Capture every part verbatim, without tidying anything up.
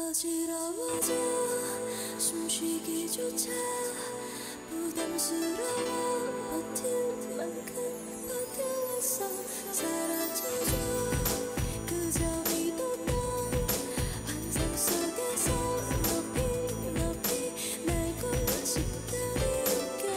어지러워져 숨쉬기조차 부담스러워 버틸 만큼 버텨왔어. 사라져줘 그저 믿었던 환상 속에서 높이 높이 날고 싶다니 웃겨.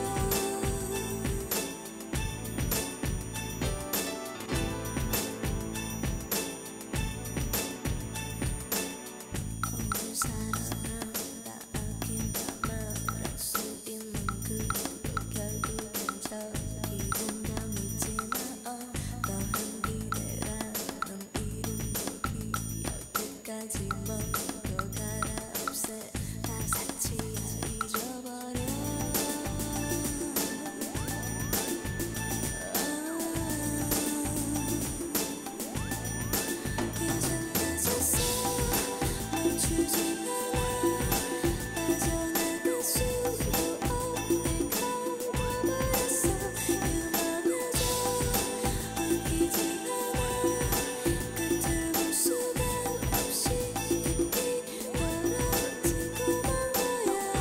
오늘 사랑은 다 아낀다 말할 수 있는 그것도 결국엔 저기보다 믿지 마. 어떠한 기대라는 이름도 기억 끝까지 먹고 갈아 없애 다 사치야 잊어버려. 이젠 늦었어 멈추지 않아. 빠져나갈 수도 없게 가버렸어. 그만해줘 웃기지 않아. 끝을 볼 수가 없이 깊이 떨어지고만 거야.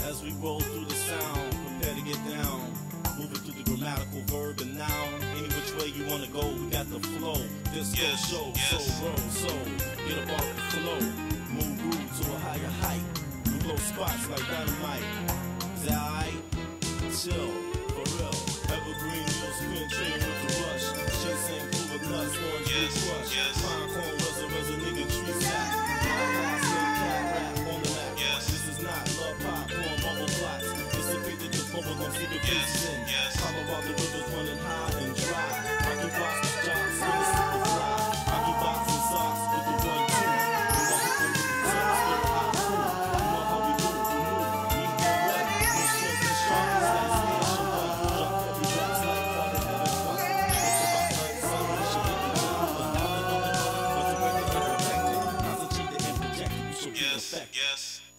As we roll through the sound, prepare to get down. Moving through the grammatical verb and noun. Any which way you wanna go, we got the flow. Disco Yes, show, yes. so roll, so get up off the flow. Move groove to a higher height. We blow spots like dynamite. Is that alright? Chill, for real. Evergreen meals, spin train with the rush. Shit same food with nuts, orange Yes, fruit crush. yes. Fine corn, ruzza, ruzza, nigga, tree sap. High slim cat rap on the map. Yes. This is not love pop, porn, bubble plots. Dissipate the diploma, gon' see the Yes, faces in. yes. Pop about the rivers running high and dry. Rocky box with jobs, really super fly. Rocky box and socks with the one two. We love it when the songs get hot too. You know how we do, we move. We do what? No shit, no shot. Slice nation, one. Drop every box like water, heaven fuck. It's about like sun, we should get the job. But now the other brother, resurrected and protected. Concentrated and projected, we should be Yes, effective. yes.